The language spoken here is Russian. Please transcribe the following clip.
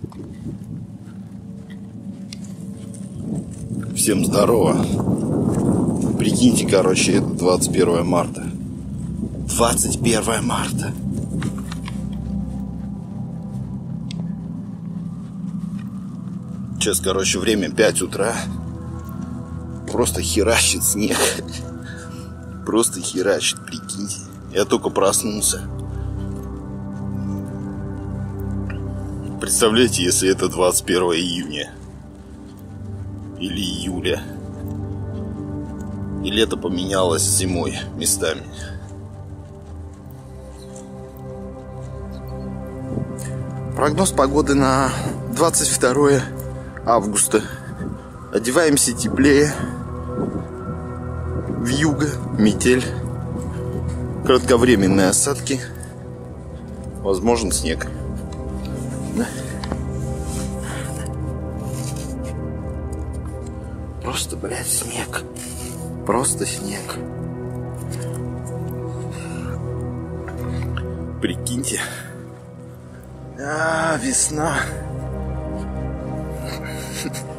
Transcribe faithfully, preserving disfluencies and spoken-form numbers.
Всем здорово. Прикиньте, короче, это двадцать первое марта. двадцать первое марта. Сейчас, короче, время пять утра. Просто херачит снег. Просто херачит, прикиньте. Я только проснулся. Представляете, если это двадцать первое июня. Или июля. И лето поменялось зимой местами. Прогноз погоды на двадцать второе августа. Одеваемся теплее. Вьюга, метель. Кратковременные осадки. Возможен снег. Да. Просто, блядь, снег. Просто снег. Прикиньте. А, весна.